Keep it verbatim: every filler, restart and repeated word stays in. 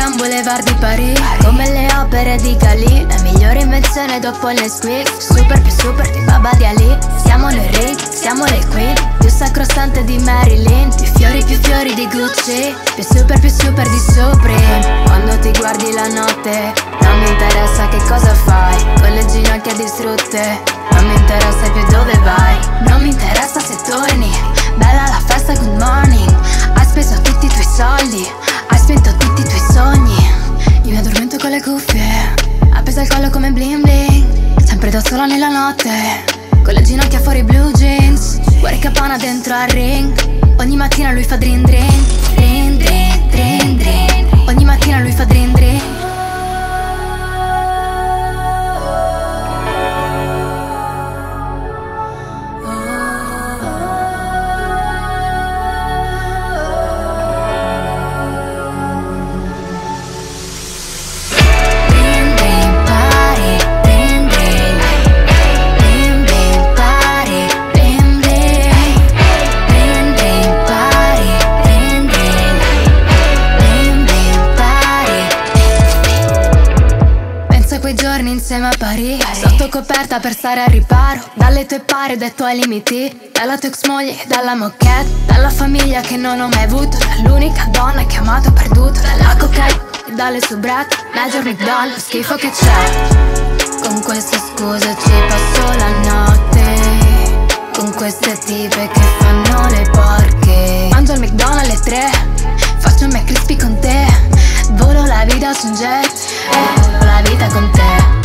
Grand Boulevard di Parigi, come le opere di Galì, la migliore invenzione dopo le squeak. Super più super di Baba di Ali, siamo nel ring, siamo le queen, più sacrosante di Marilyn, più fiori più fiori di Gucci, più super più super di Supreme. Quando ti guardi la notte, non mi interessa che cosa fai, con le ginocchia distrutte, non mi interessa più dove vai, non mi interessa se torni, bella la festa, good morning. Hai speso tutti i tuoi soldi, hai spento tutti i tuoi sogni. Io mi addormento con le cuffie, appesa al collo come bling bling, sempre da sola nella notte, con le ginocchia fuori blue jeans, fuori campana dentro al ring. Ogni mattina lui fa drin drin, drin drin, drin drin. Ogni mattina lui fa drin drin. Insieme a Parigi, sotto coperta per stare al riparo, dalle tue pari, dai tuoi limiti, dalla tua ex moglie, dalla moquette, dalla famiglia che non ho mai avuto, dall'unica donna che ho amato perduto, dalla cocaina e dalle soubrette, Major McDonald, lo schifo che c'è. Con queste scuse ci passo la notte, con queste tipe che fanno le porche. Mangio al McDonald's alle tre, faccio un McCrispy con te, volo la vita su un jet, e volo la vita con te.